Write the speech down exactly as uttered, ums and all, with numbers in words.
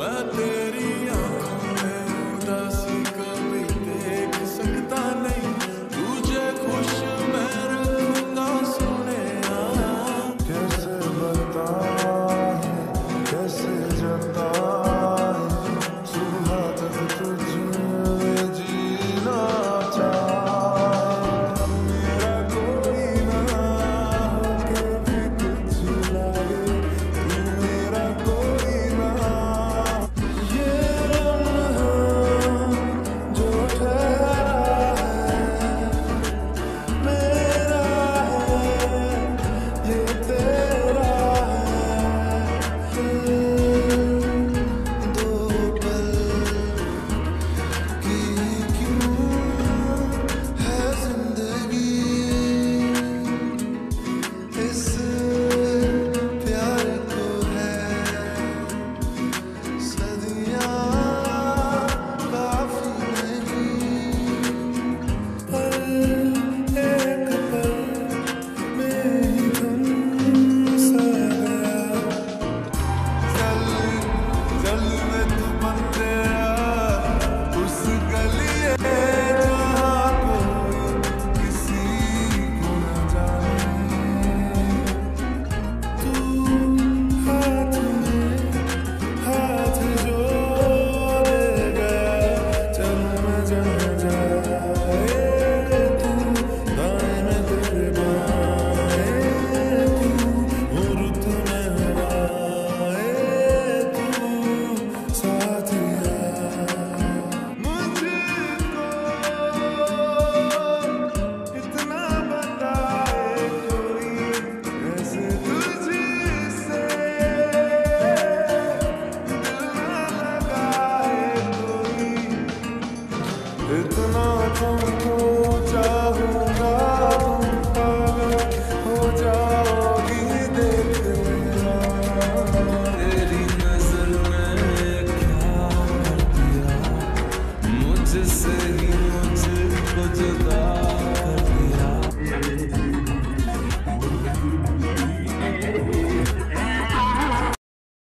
मैं तेरी आंखों में उदासी कभी देख सकता नहीं, तुझे खुश मैं रखूंगा सोनिया। कैसे बताएं, कैसे जताएं, सुबह तक तुझे जीना चाहे। मेरा कोई ना होके भी कुछ लागे, तू मेरा कोई ना। ये लम्हा जो ठहरा है मेरा है, ये तेरा है। दो पल की क्यों है जिंदगी, इस प्यार को है सदियां काफी नहीं। पल एक पल में ही गम सा गया, चल चल में तू बन गया उस गलिए जहाँ कोई किसी को न जाने। तू हाथ में हाथ जो दे गया, चल मैं जहाँ जाए तू, दाएं में तेरे बाएं तू, रुत में हवाएं तू, साथिया। मुझको इतना बताए कोई, कैसे तुझसे दिल ना लगाए कोई, इतना तुमको